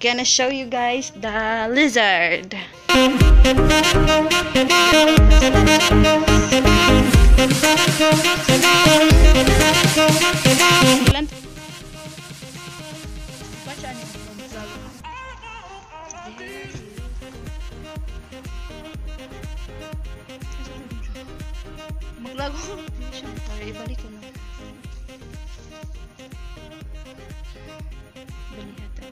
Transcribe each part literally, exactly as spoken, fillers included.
gonna show you guys the lizard. Maglago siya. Para ibalik ko na. Balik ito.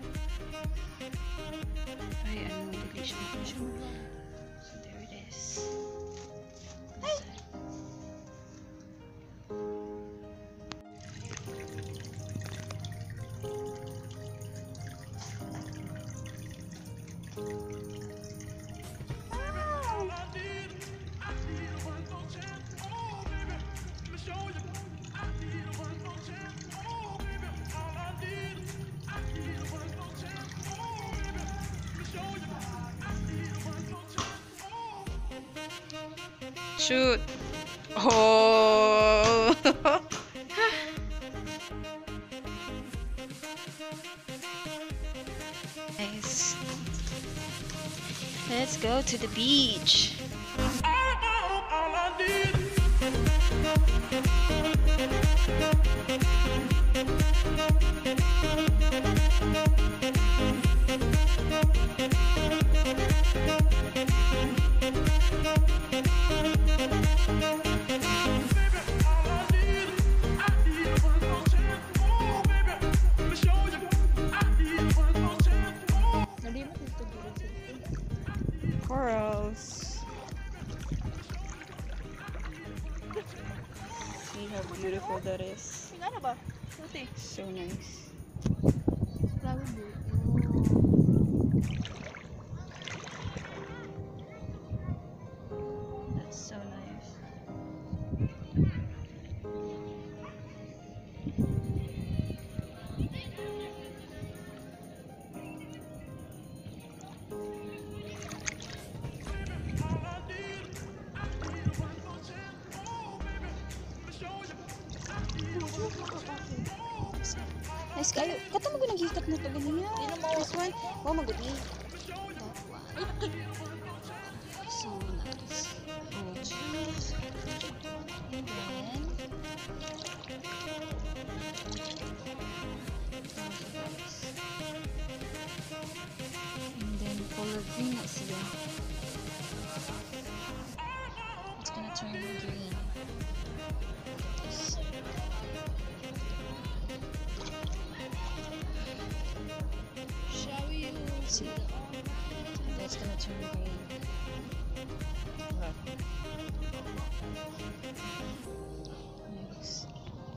Ay, ano, dali siya. So, there it is. Ay! Shoot. Oh. Nice. Let's go to the beach. Corals. See how beautiful that is. So nice. That's so nice. Nice kayo. Kato mo ginaghikat na ito ganyan. This one. Oh, magudi. That one. So nice. Oh, jeez. And then and then color green na siya. It's gonna turn green. See, that's gonna turn green. Look. Nice.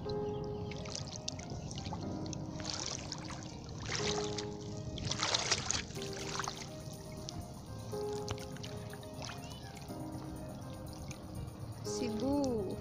Cebu.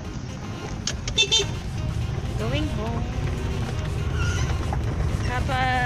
Going home. Have a